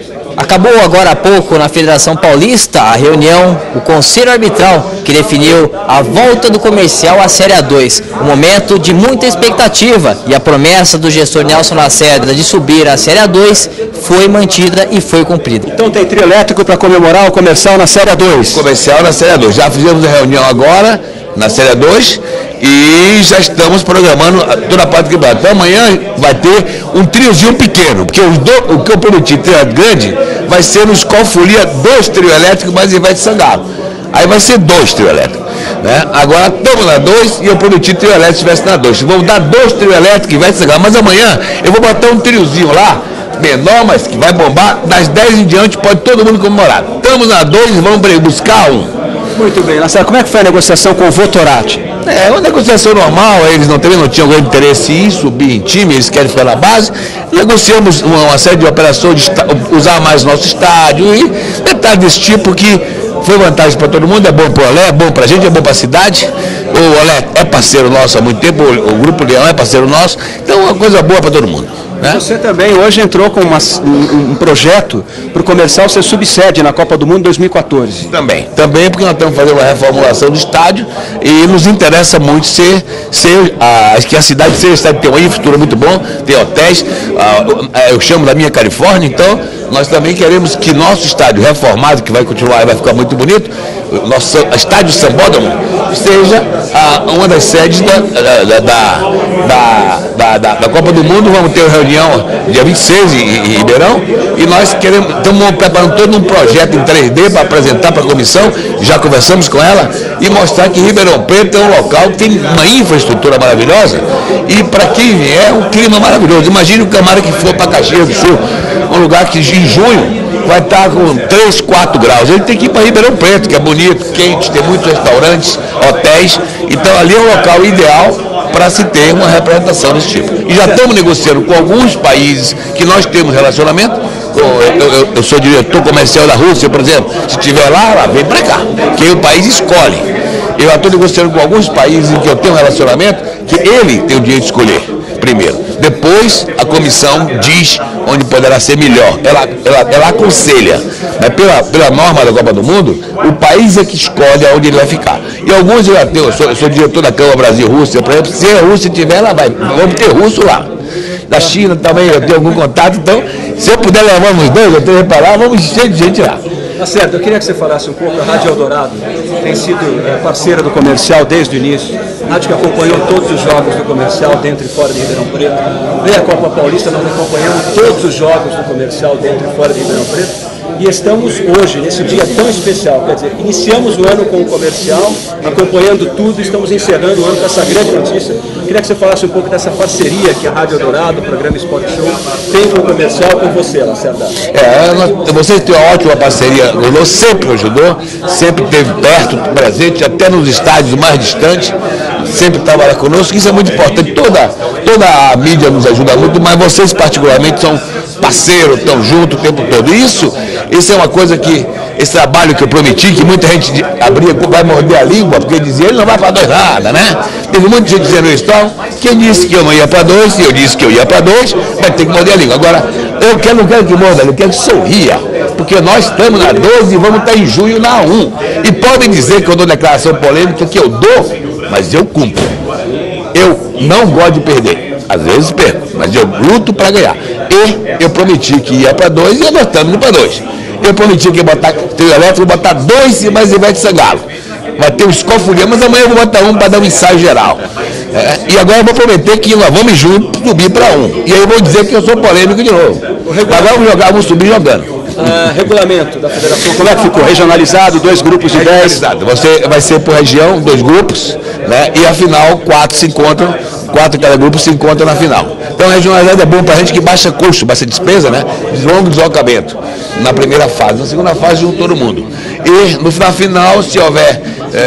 Acabou agora há pouco na Federação Paulista a reunião, o Conselho Arbitral, que definiu a volta do Comercial à Série A2. Um momento de muita expectativa e a promessa do gestor Nelson Lacerda de subir à Série A2 foi mantida e foi cumprida. Então tem trio elétrico para comemorar o Comercial na Série A2. Comercial na Série A2. Já fizemos a reunião agora na Série A2 e já estamos programando toda a parte do campeonato. Então amanhã vai ter um triozinho pequeno, porque o que eu prometi, trio grande, vai ser no Skol Folia 2 trio elétricos mais Ivete Sangalo. Aí vai ser 2 trio elétricos. Né? Agora estamos na 2 e eu prometi trio elétrico estivesse na 2. Vamos dar 2 trio elétricos e Ivete Sangalo. Mas amanhã eu vou botar um triozinho lá, menor, mas que vai bombar. Das 10 em diante pode todo mundo comemorar. Estamos na 2 e vamos buscar um. Muito bem, Lacerda, como é que foi a negociação com o Votorati? É uma negociação normal, eles também não tinham grande interesse em subir em time, eles querem ficar na base. Negociamos uma série de operações, de usar mais nosso estádio e detalhes desse tipo que foi vantagem para todo mundo, é bom para o Olé, é bom para a gente, é bom para a cidade. O Olé é parceiro nosso há muito tempo, o Grupo Leão é parceiro nosso, então é uma coisa boa para todo mundo. Né? Você também hoje entrou com um projeto para o Comercial ser subsede na Copa do Mundo 2014. Também porque nós estamos fazendo uma reformulação do estádio e nos interessa muito que a cidade seja estádio, tem uma infraestrutura muito bom, tem hotéis, eu chamo da minha Califórnia, então nós também queremos que nosso estádio reformado, que vai continuar e vai ficar muito bonito, o nosso estádio Sambódromo, seja uma das sedes da Copa do Mundo. Vamos ter uma reunião dia 26 em Ribeirão e nós estamos preparando todo um projeto em 3D para apresentar para a comissão, já conversamos com ela, e mostrar que Ribeirão Preto é um local que tem uma infraestrutura maravilhosa e para quem vier um clima maravilhoso. Imagine o camarada que for para Caxias do Sul, um lugar que em junho vai estar com 3, 4 graus. Ele tem que ir para Ribeirão Preto, que é bonito, quente, tem muitos restaurantes, hotéis. Então ali é um local ideal para se ter uma representação desse tipo. E já estamos negociando com alguns países que nós temos relacionamento. Eu sou diretor comercial da Rússia, por exemplo. Se estiver lá, vem para cá, que o país escolhe. Eu já estou negociando com alguns países em que eu tenho um relacionamento, que ele tem o direito de escolher primeiro. Depois a comissão diz onde poderá ser melhor. Ela aconselha. Mas pela norma da Copa do Mundo, o país é que escolhe onde ele vai ficar. E alguns eu sou diretor da Câmara Brasil-Rússia, por exemplo, se a Rússia tiver, vamos ter russo lá. Da China também eu tenho algum contato, então se eu puder levar uns dois, eu tenho que reparar, vamos encher de gente lá. Lacerda, eu queria que você falasse um pouco. A Rádio Eldorado tem sido parceira do Comercial desde o início. A rádio que acompanhou todos os jogos do Comercial dentro e fora de Ribeirão Preto. Veio a Copa Paulista, nós acompanhamos todos os jogos do Comercial dentro e fora de Ribeirão Preto. E estamos hoje, nesse dia tão especial, quer dizer, iniciamos o ano com o Comercial, acompanhando tudo, estamos encerrando o ano com essa grande notícia. Eu queria que você falasse um pouco dessa parceria que a Rádio Eldorado, o programa Sport Show, tem com o Comercial, com você, Lacerda. Vocês têm uma ótima parceria, sempre ajudou, sempre esteve perto, presente, até nos estádios mais distantes, sempre estava lá conosco, isso é muito importante. Toda a mídia nos ajuda muito, mas vocês particularmente são parceiros, estão juntos o tempo todo. Isso é uma coisa que, esse trabalho que eu prometi, que muita gente vai morder a língua, porque dizia, ele não vai para 2 nada, né? Teve muita gente dizendo isso, então, quem disse que eu não ia para 2, e eu disse que eu ia para 2, vai ter que morder a língua. Agora, eu não quero que morda, eu quero que sorria, porque nós estamos na 12 e vamos estar em junho na 1. E podem dizer que eu dou declaração polêmica, que eu dou, mas eu cumpro. Eu não gosto de perder. Às vezes perco, mas eu luto para ganhar. E eu prometi que ia para 2 e nós estamos indo para 2. Eu prometi que ia botar trio elétrico, vou botar 2 e mais Ivete Sangalo. Vai ter um Skol Folia, mas amanhã eu vou botar um para dar um ensaio geral. E agora eu vou prometer que nós vamos juntos subir para 1. E aí eu vou dizer que eu sou polêmico de novo. Agora vamos subir jogando. Regulamento da federação, como é que ficou? Regionalizado, 2 grupos de 10? Vai ser por região, 2 grupos, né? E a final, 4 se encontram, 4 cada grupo se encontram na final. Então regionalizado é bom para a gente que baixa custo, baixa despesa, né? Longo deslocamento na primeira fase. Na segunda fase junto todo mundo. E na final, se houver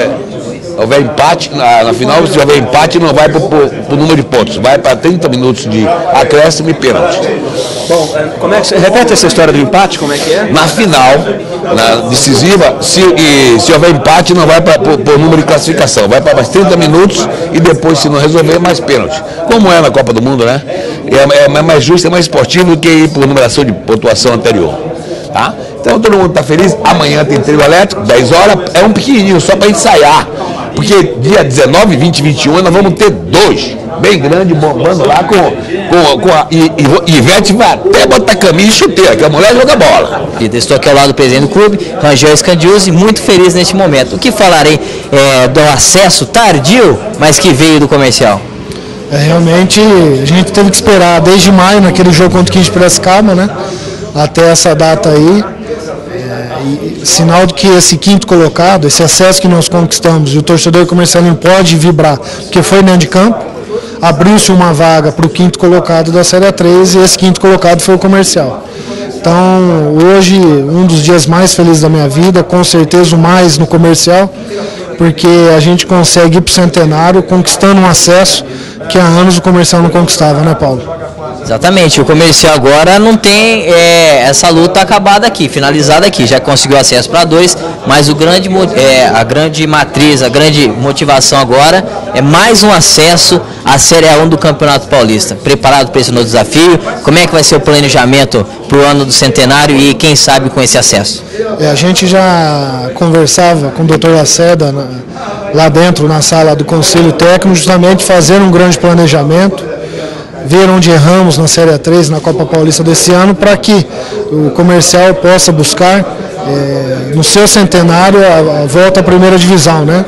empate, na final, se houver empate, não vai para o número de pontos, vai para 30 minutos de acréscimo e pênalti. Bom, como é que repete essa história do empate, como é que é? Na final, na decisiva, se houver empate, não vai para o número de classificação, vai para mais 30 minutos e depois, se não resolver, mais pênalti. Como é na Copa do Mundo, né? É mais justo, é mais esportivo do que ir por numeração de pontuação anterior. Tá? Então todo mundo está feliz. Amanhã tem trio elétrico, 10 horas, é um pequenininho, só para ensaiar. Porque dia 19, 20 e 21 nós vamos ter 2, bem grande, bombando lá com a Ivete vai até botar camisa e chuteira, que a mulher joga bola. Estou aqui ao lado do presidente do clube, Rangel Scandiuzzi, muito feliz neste momento. O que falarei do acesso tardio, mas que veio do comercial? Realmente a gente teve que esperar desde maio, naquele jogo contra o 15 de Piracicaba, né? Até essa data aí. Sinal de que esse quinto colocado, esse acesso que nós conquistamos, e o torcedor comercial não pode vibrar, porque foi dentro de campo, abriu-se uma vaga para o quinto colocado da Série A3 e esse quinto colocado foi o comercial. Então, hoje, um dos dias mais felizes da minha vida, com certeza o mais no comercial, porque a gente consegue ir para o centenário conquistando um acesso que há anos o comercial não conquistava, né, Paulo? Exatamente, o comercial agora não tem essa luta acabada aqui, finalizada aqui, já conseguiu acesso para 2, mas a grande matriz, a grande motivação agora é mais um acesso à Série A1 do Campeonato Paulista. Preparado para esse novo desafio? Como é que vai ser o planejamento para o ano do centenário e quem sabe com esse acesso? A gente já conversava com o Dr. Lacerda lá dentro na sala do Conselho Técnico, justamente fazer um grande planejamento, ver onde erramos na Série A3, na Copa Paulista desse ano, para que o comercial possa buscar no seu centenário a volta à primeira divisão, né?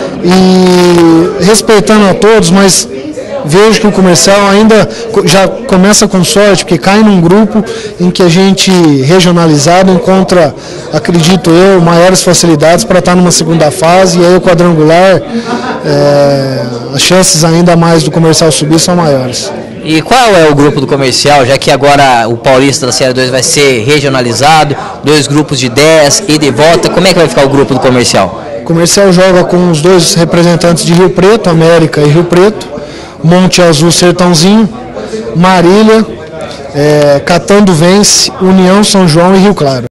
E respeitando a todos, mas vejo que o comercial ainda já começa com sorte, porque cai num grupo em que a gente, regionalizado, encontra, acredito eu, maiores facilidades para estar numa segunda fase, e aí o quadrangular, as chances ainda mais do comercial subir são maiores. E qual é o grupo do comercial, já que agora o Paulista da Série 2 vai ser regionalizado, 2 grupos de 10, ida e volta, como é que vai ficar o grupo do comercial? O comercial joga com os 2 representantes de Rio Preto, América e Rio Preto, Monte Azul, Sertãozinho, Marília, Catando Vence, União, São João e Rio Claro.